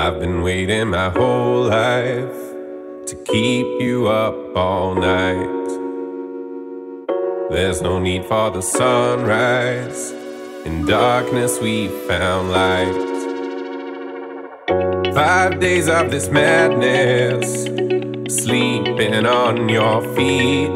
I've been waiting my whole life to keep you up all night. There's no need for the sunrise. In darkness we found light. 5 days of this madness, sleeping on your feet.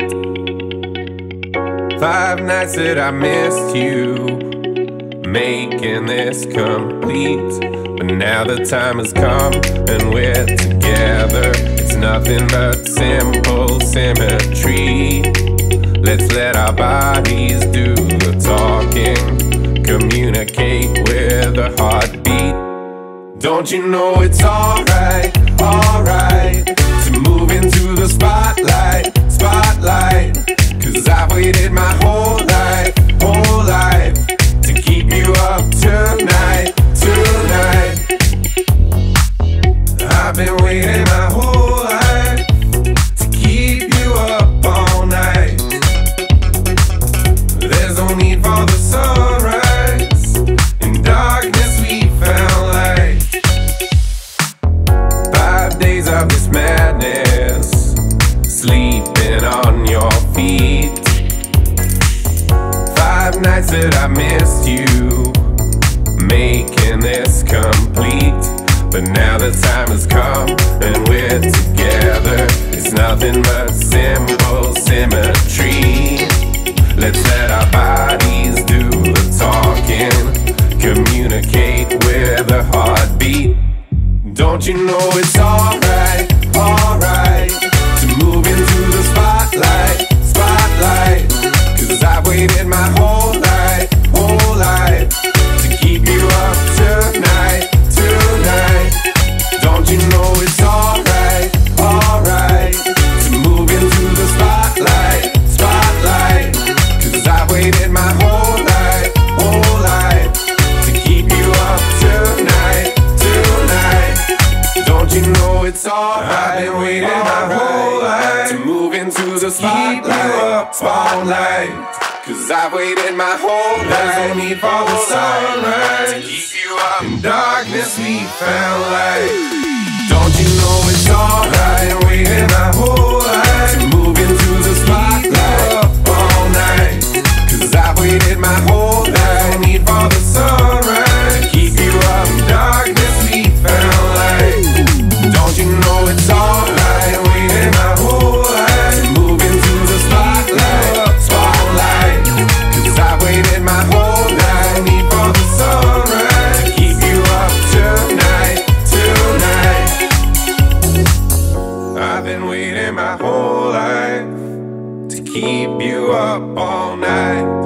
5 nights that I missed you, making this complete. But now the time has come and we're together. It's nothing but simple symmetry. Let's let our bodies do the talking, communicate with a heartbeat. Don't you know it's alright, alright, to move into the spotlight, spotlight. 'Cause I've waited my whole life, to keep you up tonight, tonight. I've been waiting my whole life to keep you up all night. There's no need for the sunrise. In darkness we found light. 5 days of this madness, sleeping on your feet. 5 nights that I missed you, making this complete. But now the time has come and we're together. It's nothing but simple symmetry. Let's let our bodies do the talking, communicate with a heartbeat. Don't you know it's alright, alright, to move into the spotlight, spotlight. 'Cause I've waited my whole life, to keep you up tonight, tonight. Don't you know it's alright, alright, to move into the spotlight, spotlight. 'Cause I've waited my whole life, to keep you up tonight, tonight. Don't you know it's alright? I've been waiting my whole life to move into the spotlight, spotlight. 'Cause I've waited my whole life. There's no need for the sunrise to keep you up. In darkness we found light. Don't you know it's alright? Waiting my whole life to move into the spotlight all night. 'Cause I've waited my whole life. No need for the sunrise to keep you up. In darkness we found light. Don't you know it's alright? Waiting my whole life to move into the spotlight, spotlight. 'Cause I've waited my whole life. No need for the sunrise to keep you up tonight, tonight. I've been waiting my whole life to keep you up all night.